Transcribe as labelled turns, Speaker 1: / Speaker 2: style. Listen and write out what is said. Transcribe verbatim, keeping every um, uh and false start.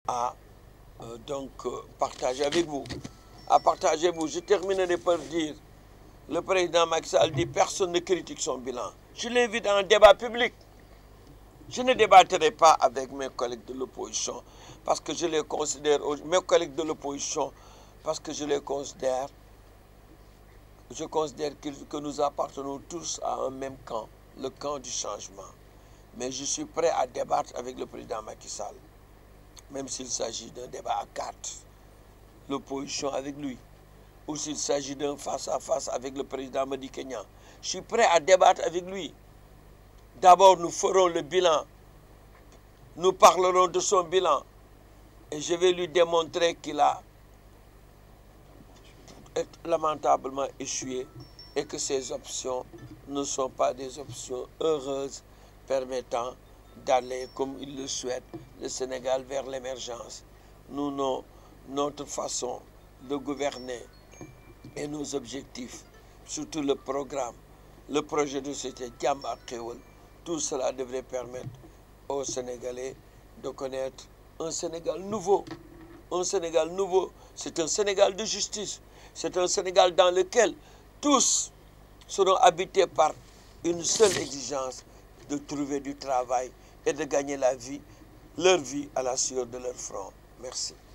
Speaker 1: à euh, donc euh, partager avec vous. À partager vous. Je terminerai par dire, le président Macky Sall dit personne ne critique son bilan. Je l'invite à un débat public. Je ne débattrai pas avec mes collègues de l'opposition parce que je les considère, mes collègues de l'opposition, parce que je les considère, je considère que nous appartenons tous à un même camp, le camp du changement. Mais je suis prêt à débattre avec le président Macky Sall, même s'il s'agit d'un débat à quatre, l'opposition avec lui, ou s'il s'agit d'un face-à-face avec le président Madické Niang. Je suis prêt à débattre avec lui. D'abord, nous ferons le bilan. Nous parlerons de son bilan. Et je vais lui démontrer qu'il a lamentablement échoué et que ces options ne sont pas des options heureuses permettant d'aller, comme il le souhaite, le Sénégal vers l'émergence. Nous, non, notre façon de gouverner et nos objectifs, surtout le programme, le projet de société Jàmm ak Xéwal, tout cela devrait permettre aux Sénégalais de connaître un Sénégal nouveau. Un Sénégal nouveau, c'est un Sénégal de justice. C'est un Sénégal dans lequel tous seront habités par une seule exigence, de trouver du travail et de gagner la vie, leur vie à la sueur de leur front. Merci.